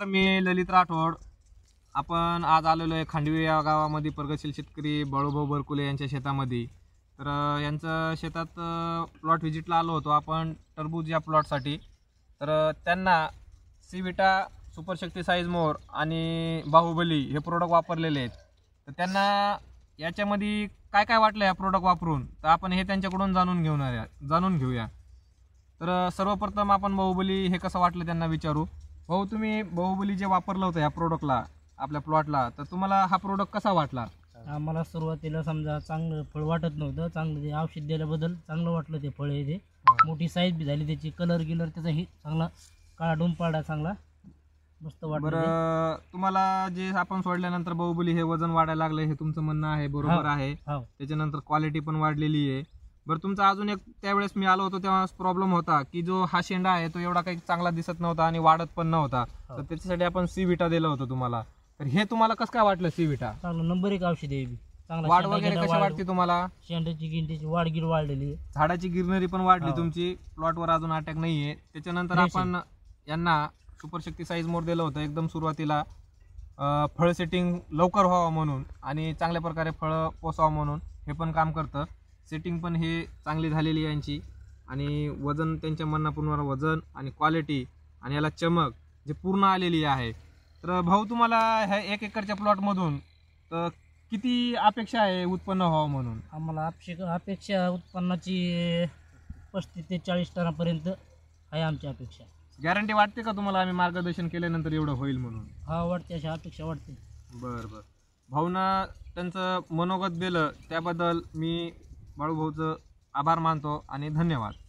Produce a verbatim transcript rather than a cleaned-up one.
मी ललित राठोड. आपण आज आलेलो आहे खांडवी या गावामध्ये प्रगतशील शेतकरी बाळूभाऊ बरकुले यांच्या शेतामध्ये. तर यांचं शेतात प्लॉट व्हिजिटला आलो होतो आपण टरबूज या प्लॉटसाठी. तर त्यांना सीविटा सुपरशक्ती साईज मोर आणि बाहुबली हे प्रोडक्ट वापरलेले आहेत. तर त्यांना याच्यामध्ये काय काय वाटलं या प्रोडक्ट वापरून, तर आपण हे त्यांच्याकडून जाणून घेऊया जाणून घेऊया तर सर्वप्रथम आपण बाहुबली हे कसं वाटलं त्यांना विचारू. भाऊ, तुम्ही बाहुबली जे वापरलं होतं या प्रोडक्टला आपल्या प्लॉटला, तर तुम्हाला हा प्रोडक्ट कसा वाटला? आम्हाला सुरुवातीला समजा चांगलं फळ वाटत नव्हतं. चांगलं ते औषध दिल्याबद्दल चांगलं वाटलं. ते फळ आहे ते मोठी साईज बी झाली त्याची, कलर गिलर त्याचाही चांगला काळा डोंपाळा चांगला मस्त वाटलं. बरं, तुम्हाला जे आपण सोडल्यानंतर बाहुबली हे वजन वाढायला लागलं हे तुमचं म्हणणं आहे, बरोबर आहे. त्याच्यानंतर क्वालिटी पण वाढलेली आहे. बरं, तुमचा अजून एक त्यावेळेस मी आलो होतो तेव्हा प्रॉब्लेम होता की जो हा शेंडा आहे तो एवढा काही चांगला दिसत नव्हता आणि वाढत पण नव्हता. तर त्याच्यासाठी आपण सीविटा दिलं होतं तुम्हाला. तर हे तुम्हाला कसं काय वाटलं सीविटा? चांगलं नंबर एक औषध आहे. वाढ वगैरे कशी वाटते तुम्हाला? शेंड्याची गिंडीची वाढ गिर वाढलेली, झाडाची गिरनरी पण वाढली तुमची. प्लॉटवर अजून अटॅक नाहीये. त्याच्यानंतर आपण यांना सुपरशक्ती साईज मोर दिलं होतं एकदम सुरुवातीला, फळ सेटिंग लवकर व्हावं म्हणून आणि चांगल्या प्रकारे फळं पोसावं म्हणून. हे पण काम करतं. सेटिंग पण हे चांगली झालेली आहे यांची आणि वजन त्यांच्या मनापूर्ण वजन आणि क्वालिटी आणि याला चमक जे पूर्ण आलेली आहे. तर भाऊ, तुम्हाला ह्या एक एकरच्या प्लॉटमधून तर किती अपेक्षा आहे उत्पन्न व्हावं म्हणून? आम्हाला अपेक्षा अपेक्षा उत्पन्नाची पस्तीस ते चाळीस टनापर्यंत आहे आमची अपेक्षा. गॅरंटी वाटते का तुम्हाला आम्ही मार्गदर्शन केल्यानंतर एवढं होईल म्हणून? हा, वाटते, अशी अपेक्षा वाटते. बरं बरं. भाऊनं त्यांचं मनोगत दिलं त्याबद्दल मी बाळूभाऊचं आभार मानतो आणि धन्यवाद.